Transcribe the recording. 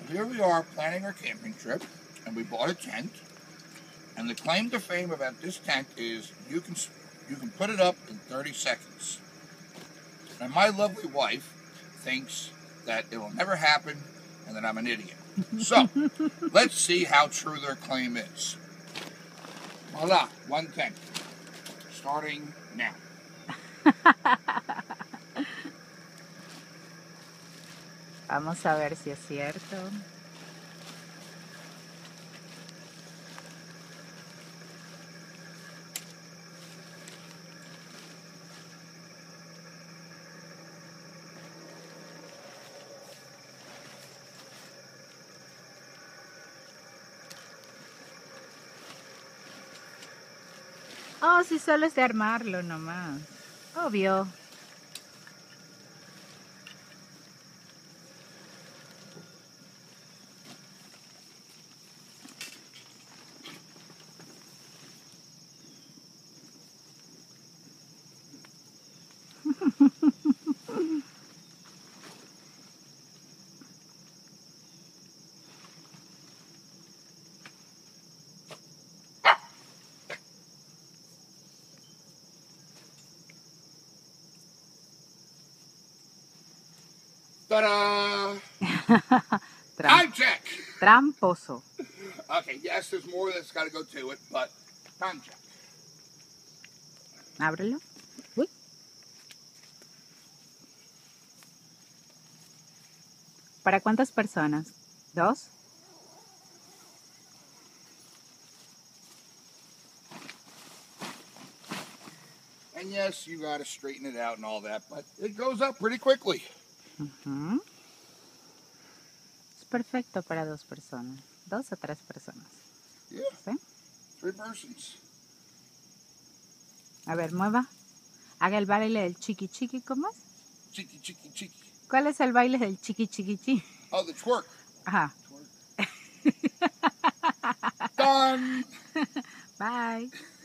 here we are planning our camping trip, and we bought a tent. And the claim to fame about this tent is you can put it up in 30 seconds. And my lovely wife thinks that it will never happen and that I'm an idiot. So, let's see how true their claim is. Voila, one tent. Starting now. Vamos a ver si es cierto. Oh, si solo es de armarlo nomás. Obvio. Ta-da! Time check! Tramposo. Okay, yes, there's more that's got to go to it, but time check. Ábrelo. Uy. ¿Para cuántas personas? ¿2? And yes, you got to straighten it out and all that, but it goes up pretty quickly. Es perfecto para 2 personas. 2 o 3 personas. Yeah. ¿Sí? 3 persons. A ver, mueva. Haga el baile del chiqui chiqui, ¿cómo es? Chiqui, chiqui, chiqui. ¿Cuál es el baile del chiqui chiqui chiqui? Oh, the twerk. Ajá. Twerk. Done. Bye.